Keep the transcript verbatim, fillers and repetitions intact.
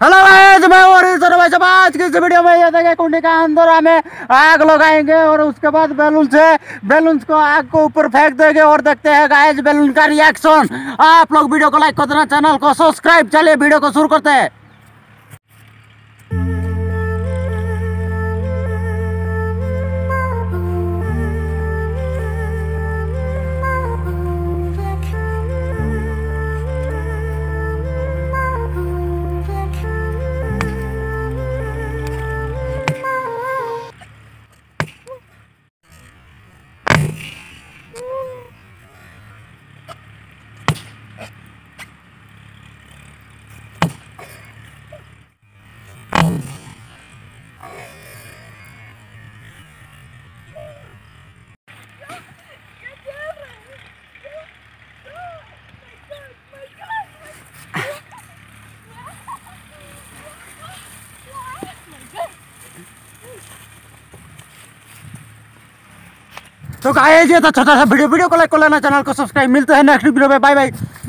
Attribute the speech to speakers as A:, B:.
A: Hello guys, मैं और इस भाई साहब आज की इस वीडियो में ये देखिए कुंडी का अंदर हमें आग लगाएंगे और उसके बाद बैलून से बैलून को आग को ऊपर फेंक देंगे और देखते हैं गाइस बैलून का रिएक्शन। आप लोग वीडियो को लाइक कर देना, चैनल को सब्सक्राइब। चलिए वीडियो को शुरू करते हैं। तो गाइस ये तो छोटा सा वीडियो वीडियो को लाइक कर लेना, चैनल को सब्सक्राइब। मिलते हैं नेक्स्ट वीडियो में, बाय बाय।